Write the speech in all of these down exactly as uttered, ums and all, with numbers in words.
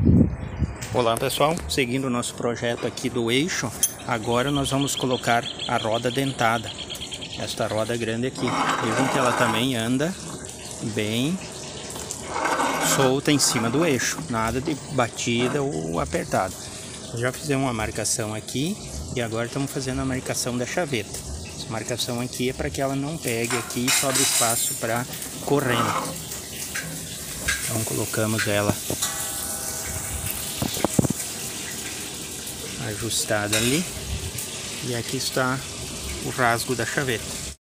Olá pessoal, seguindo o nosso projeto aqui do eixo, agora nós vamos colocar a roda dentada, esta roda grande aqui. Vejam que ela também anda bem solta em cima do eixo, nada de batida ou apertada. Já fizemos uma marcação aqui e agora estamos fazendo a marcação da chaveta. Essa marcação aqui é para que ela não pegue aqui e sobre espaço para corrente. Então colocamos ela ajustada ali e aqui está o rasgo da chaveta.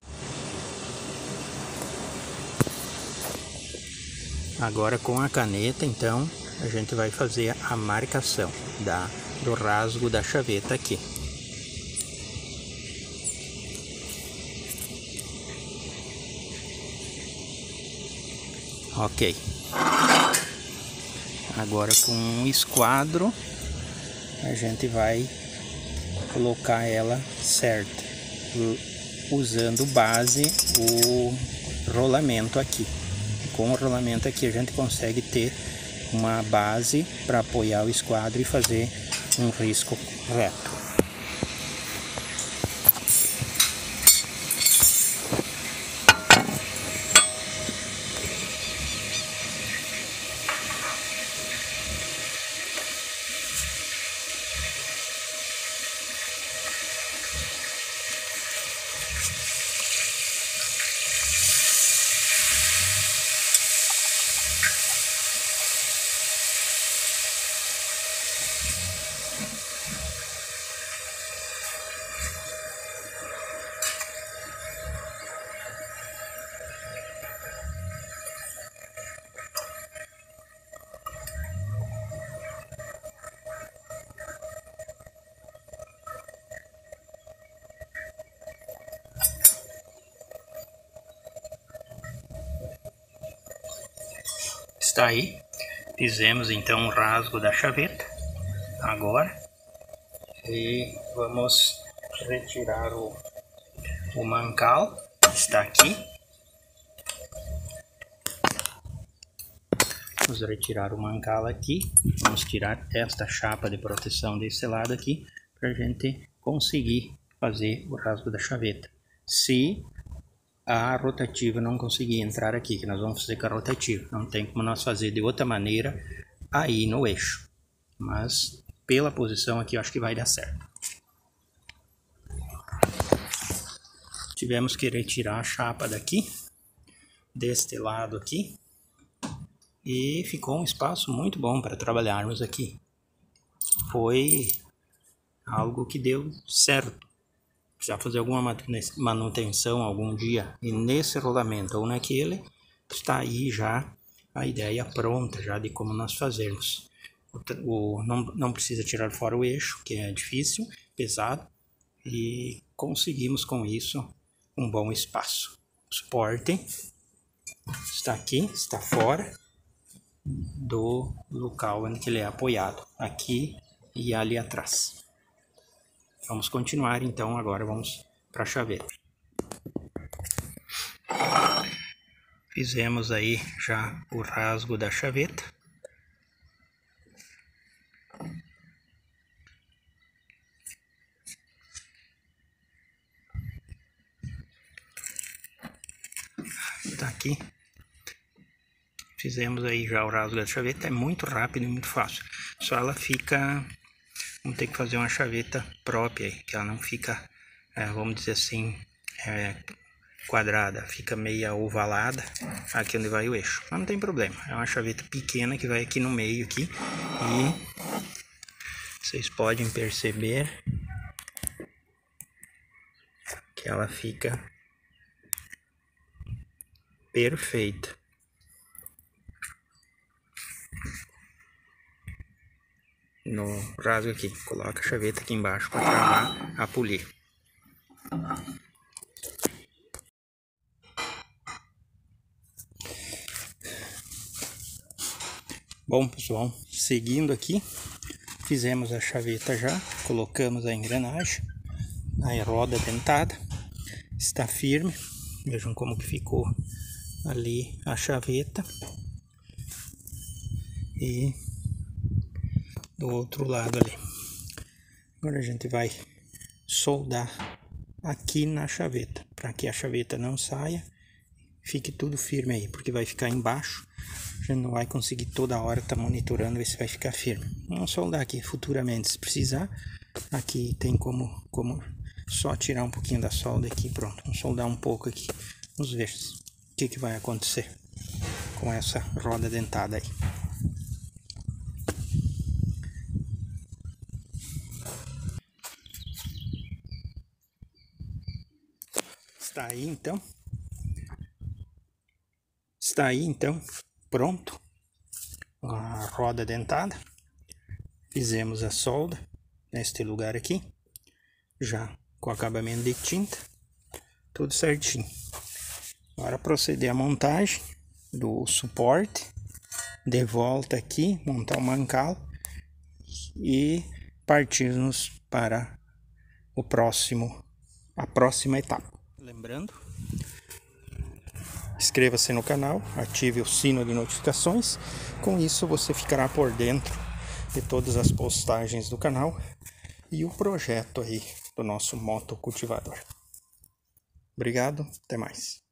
Agora com a caneta, então, a gente vai fazer a marcação da, do rasgo da chaveta aqui. Ok. Agora com um esquadro, a gente vai colocar ela certa, usando base o rolamento aqui. Com o rolamento aqui a gente consegue ter uma base para apoiar o esquadro e fazer um risco reto. Está aí, fizemos então o rasgo da chaveta agora e vamos retirar o, o mancal, está aqui. Vamos retirar o mancal aqui, vamos tirar esta chapa de proteção desse lado aqui para a gente conseguir fazer o rasgo da chaveta. Se a rotativa não conseguir entrar aqui, que nós vamos fazer com a rotativa, não tem como nós fazer de outra maneira aí no eixo, mas pela posição aqui eu acho que vai dar certo. Tivemos que retirar a chapa daqui, deste lado aqui, e ficou um espaço muito bom para trabalharmos aqui. Foi algo que deu certo. Precisar fazer alguma manutenção algum dia e nesse rolamento ou naquele, está aí já a ideia pronta já de como nós fazermos. O, o, não, não precisa tirar fora o eixo, que é difícil, pesado, e conseguimos com isso um bom espaço. O suporte está aqui, está fora do local em que ele é apoiado, aqui e ali atrás. Vamos continuar então, agora vamos para a chaveta. Fizemos aí já o rasgo da chaveta. Tá aqui. Fizemos aí já o rasgo da chaveta, é muito rápido e muito fácil. Só ela fica... Vamos ter que fazer uma chaveta própria, que ela não fica, é, vamos dizer assim, é, quadrada, fica meia ovalada, aqui onde vai o eixo. Mas não tem problema, é uma chaveta pequena que vai aqui no meio aqui, e vocês podem perceber que ela fica perfeita. No rasgo aqui, coloca a chaveta aqui embaixo para travar a polir. Bom pessoal, seguindo aqui, fizemos a chaveta já, colocamos a engrenagem, a roda dentada, está firme, vejam como que ficou ali a chaveta, e do outro lado ali. Agora a gente vai soldar aqui na chaveta, para que a chaveta não saia, fique tudo firme aí, porque vai ficar embaixo, a gente não vai conseguir toda hora estar tá monitorando ver se vai ficar firme. Vamos soldar aqui futuramente, se precisar. Aqui tem como, como só tirar um pouquinho da solda aqui, pronto. Vamos soldar um pouco aqui, vamos ver o que, que vai acontecer com essa roda dentada aí. Está aí então, está aí então, pronto, a roda dentada. Fizemos a solda neste lugar aqui, já com acabamento de tinta, tudo certinho. Agora proceder à montagem do suporte, de volta aqui, montar o mancal e partirmos para o próximo, a próxima etapa. Lembrando, inscreva-se no canal, ative o sino de notificações, com isso você ficará por dentro de todas as postagens do canal e o projeto aí do nosso motocultivador. Obrigado, até mais.